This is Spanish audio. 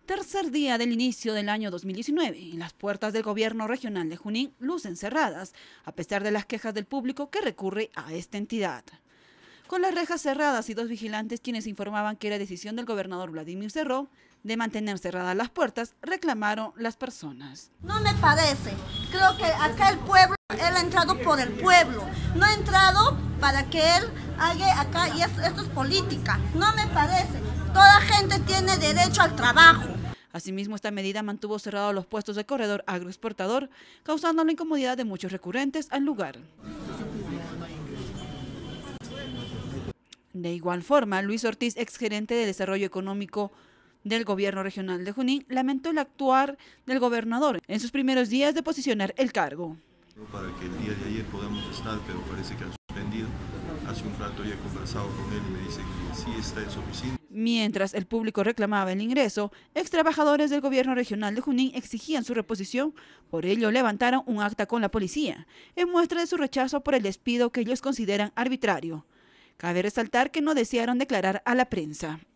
Tercer día del inicio del año 2019 y las puertas del gobierno regional de Junín lucen cerradas, a pesar de las quejas del público que recurre a esta entidad. Con las rejas cerradas y dos vigilantes quienes informaban que era decisión del gobernador Vladimir Cerró de mantener cerradas las puertas, reclamaron las personas. No me parece. Creo que acá el pueblo, él ha entrado por el pueblo. No ha entrado para que él haga acá, y esto es política. No me parece. Toda gente tiene derecho al trabajo. Asimismo, esta medida mantuvo cerrados los puestos de corredor agroexportador, causando la incomodidad de muchos recurrentes al lugar. De igual forma, Luis Ortiz, exgerente de Desarrollo Económico del Gobierno Regional de Junín, lamentó el actuar del gobernador en sus primeros días de posicionar el cargo. Para que el día de ayer podamos estar, pero parece que han suspendido. Hace un rato ya he conversado con él y me dice que sí está en su oficina. Mientras el público reclamaba el ingreso, extrabajadores del Gobierno Regional de Junín exigían su reposición, por ello levantaron un acta con la policía, en muestra de su rechazo por el despido que ellos consideran arbitrario. Cabe resaltar que no desearon declarar a la prensa.